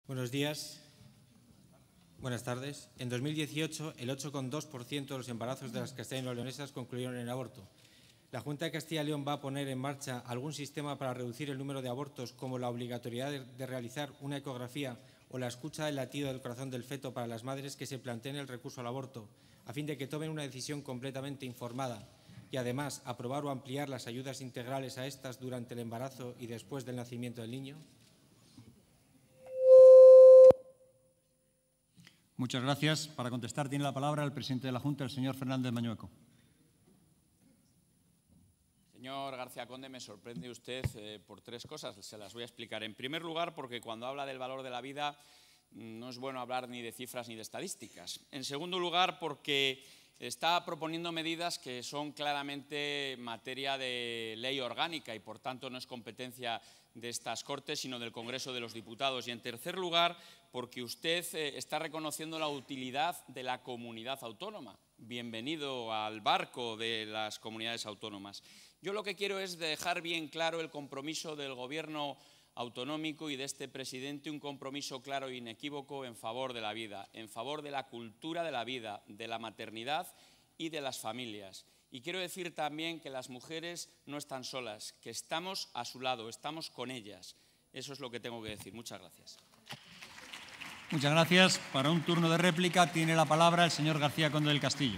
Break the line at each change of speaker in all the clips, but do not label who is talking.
Buenos días. Buenas tardes. En 2018, el 8,2% de los embarazos de las castellano-leonesas concluyeron en aborto. La Junta de Castilla y León va a poner en marcha algún sistema para reducir el número de abortos, como la obligatoriedad de realizar una ecografía o la escucha del latido del corazón del feto para las madres que se planteen el recurso al aborto, a fin de que tomen una decisión completamente informada y, además, aprobar o ampliar las ayudas integrales a estas durante el embarazo y después del nacimiento del niño.
Muchas gracias. Para contestar tiene la palabra el presidente de la Junta, el señor Fernández Mañueco.
Señor García Conde, me sorprende usted por tres cosas. Se las voy a explicar. En primer lugar, porque cuando habla del valor de la vida no es bueno hablar ni de cifras ni de estadísticas. En segundo lugar, porque está proponiendo medidas que son claramente materia de ley orgánica y, por tanto, no es competencia de estas Cortes, sino del Congreso de los Diputados. Y, en tercer lugar, porque usted está reconociendo la utilidad de la comunidad autónoma. Bienvenido al barco de las comunidades autónomas. Yo lo que quiero es dejar bien claro el compromiso del Gobierno autonómico y de este presidente, un compromiso claro e inequívoco en favor de la vida, en favor de la cultura de la vida, de la maternidad y de las familias. Y quiero decir también que las mujeres no están solas, que estamos a su lado, estamos con ellas. Eso es lo que tengo que decir. Muchas gracias.
Muchas gracias. Para un turno de réplica tiene la palabra el señor García Conde del Castillo.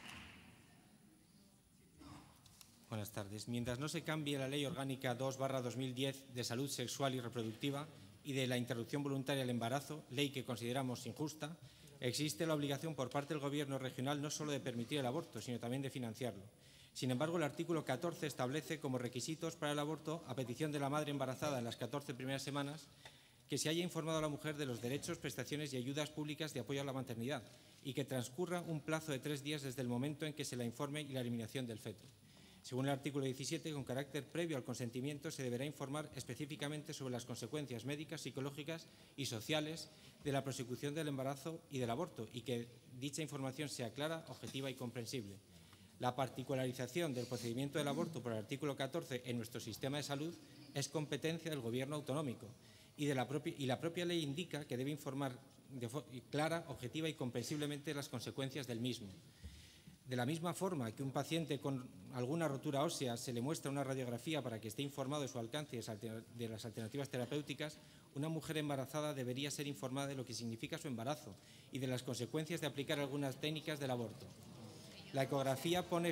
Buenas tardes. Mientras no se cambie la Ley Orgánica 2/2010 de Salud Sexual y Reproductiva y de la interrupción voluntaria del embarazo, ley que consideramos injusta, existe la obligación por parte del Gobierno regional no solo de permitir el aborto, sino también de financiarlo. Sin embargo, el artículo 14 establece como requisitos para el aborto, a petición de la madre embarazada en las 14 primeras semanas, que se haya informado a la mujer de los derechos, prestaciones y ayudas públicas de apoyo a la maternidad y que transcurra un plazo de 3 días desde el momento en que se la informe y la eliminación del feto. Según el artículo 17, con carácter previo al consentimiento, se deberá informar específicamente sobre las consecuencias médicas, psicológicas y sociales de la prosecución del embarazo y del aborto y que dicha información sea clara, objetiva y comprensible. La particularización del procedimiento del aborto por el artículo 14 en nuestro sistema de salud es competencia del Gobierno autonómico y la propia ley indica que debe informar de forma clara, objetiva y comprensiblemente las consecuencias del mismo. De la misma forma que un paciente con alguna rotura ósea se le muestra una radiografía para que esté informado de su alcance y de las alternativas terapéuticas, una mujer embarazada debería ser informada de lo que significa su embarazo y de las consecuencias de aplicar algunas técnicas del aborto. La ecografía pone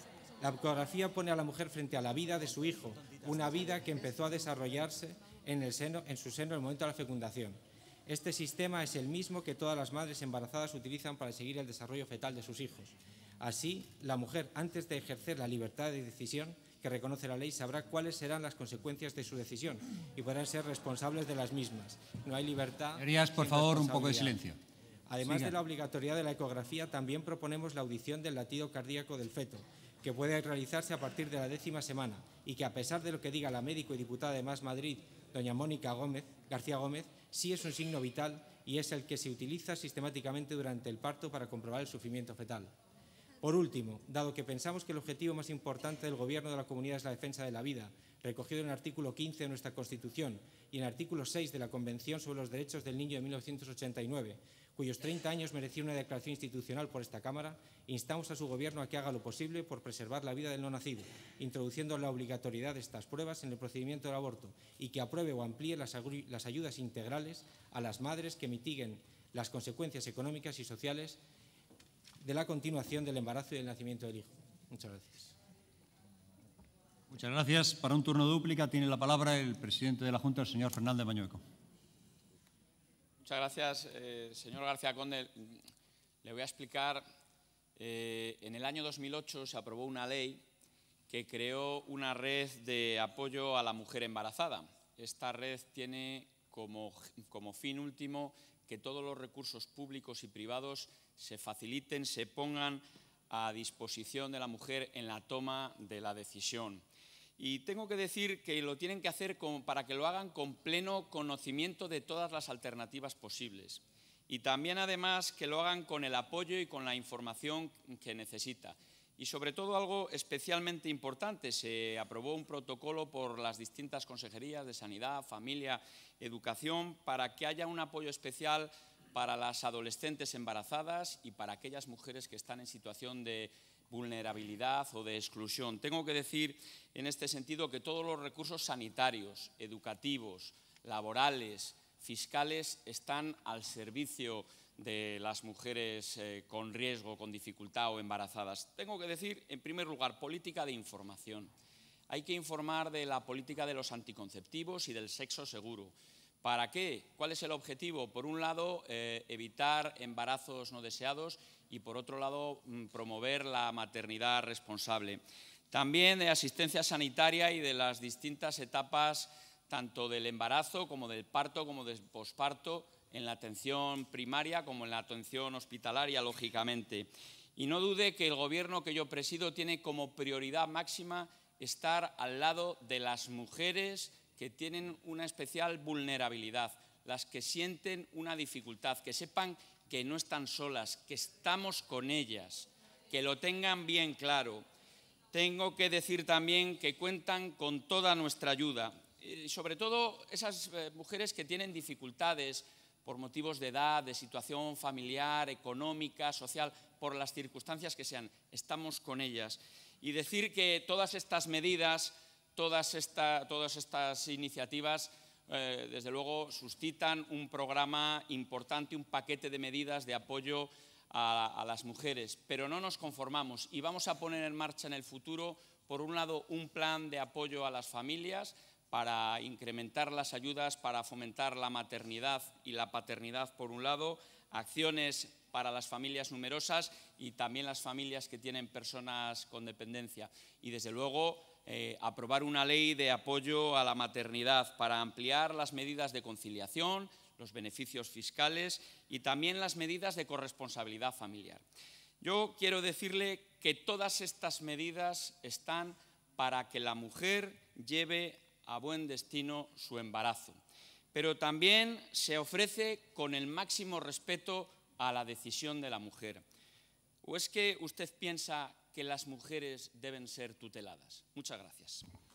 a la mujer frente a la vida de su hijo, una vida que empezó a desarrollarse en su seno en el momento de la fecundación. Este sistema es el mismo que todas las madres embarazadas utilizan para seguir el desarrollo fetal de sus hijos. Así, la mujer, antes de ejercer la libertad de decisión que reconoce la ley, sabrá cuáles serán las consecuencias de su decisión y podrán ser responsables de las mismas. No hay libertad.
Señorías, por favor, un poco de silencio.
Además de la obligatoriedad de la ecografía, también proponemos la audición del latido cardíaco del feto, que puede realizarse a partir de la 10ª semana y que, a pesar de lo que diga la médico y diputada de Más Madrid, doña Mónica García Gómez, sí es un signo vital y es el que se utiliza sistemáticamente durante el parto para comprobar el sufrimiento fetal. Por último, dado que pensamos que el objetivo más importante del Gobierno de la Comunidad es la defensa de la vida, recogido en el artículo 15 de nuestra Constitución y en el artículo 6 de la Convención sobre los Derechos del Niño de 1989, cuyos 30 años mereció una declaración institucional por esta Cámara, instamos a su Gobierno a que haga lo posible por preservar la vida del no nacido, introduciendo la obligatoriedad de estas pruebas en el procedimiento del aborto y que apruebe o amplíe las ayudas integrales a las madres que mitiguen las consecuencias económicas y sociales de la continuación del embarazo y del nacimiento del hijo. Muchas gracias.
Muchas gracias. Para un turno de dúplica tiene la palabra el presidente de la Junta, el señor Fernández Mañueco.
Muchas gracias, señor García Conde. Le voy a explicar. En el año 2008 se aprobó una ley que creó una red de apoyo a la mujer embarazada. Esta red tiene como fin último que todos los recursos públicos y privados se faciliten, se pongan a disposición de la mujer en la toma de la decisión. Y tengo que decir que lo tienen que hacer para que lo hagan con pleno conocimiento de todas las alternativas posibles. Y también, además, que lo hagan con el apoyo y con la información que necesita. Y sobre todo algo especialmente importante, se aprobó un protocolo por las distintas consejerías de Sanidad, Familia, Educación, para que haya un apoyo especial para las adolescentes embarazadas y para aquellas mujeres que están en situación de vulnerabilidad o de exclusión. Tengo que decir en este sentido que todos los recursos sanitarios, educativos, laborales, fiscales están al servicio de las mujeres con riesgo, con dificultad o embarazadas. Tengo que decir, en primer lugar, política de información. Hay que informar de la política de los anticonceptivos y del sexo seguro. ¿Para qué? ¿Cuál es el objetivo? Por un lado, evitar embarazos no deseados y, por otro lado, promover la maternidad responsable. También de asistencia sanitaria y de las distintas etapas, tanto del embarazo como del parto, como del posparto, en la atención primaria como en la atención hospitalaria, lógicamente. Y no dude que el Gobierno que yo presido tiene como prioridad máxima estar al lado de las mujeres que tienen una especial vulnerabilidad, las que sienten una dificultad, que sepan que no están solas, que estamos con ellas, que lo tengan bien claro. Tengo que decir también que cuentan con toda nuestra ayuda, sobre todo esas mujeres que tienen dificultades por motivos de edad, de situación familiar, económica, social, por las circunstancias que sean. Estamos con ellas. Y decir que todas estas medidas, todas estas iniciativas, desde luego, suscitan un programa importante, un paquete de medidas de apoyo a las mujeres. Pero no nos conformamos y vamos a poner en marcha en el futuro, por un lado, un plan de apoyo a las familias, para incrementar las ayudas, para fomentar la maternidad y la paternidad, por un lado, acciones para las familias numerosas y también las familias que tienen personas con dependencia. Y, desde luego, aprobar una ley de apoyo a la maternidad para ampliar las medidas de conciliación, los beneficios fiscales y también las medidas de corresponsabilidad familiar. Yo quiero decirle que todas estas medidas están para que la mujer lleve a buen destino su embarazo, pero también se ofrece con el máximo respeto a la decisión de la mujer. ¿O es que usted piensa que las mujeres deben ser tuteladas? Muchas gracias.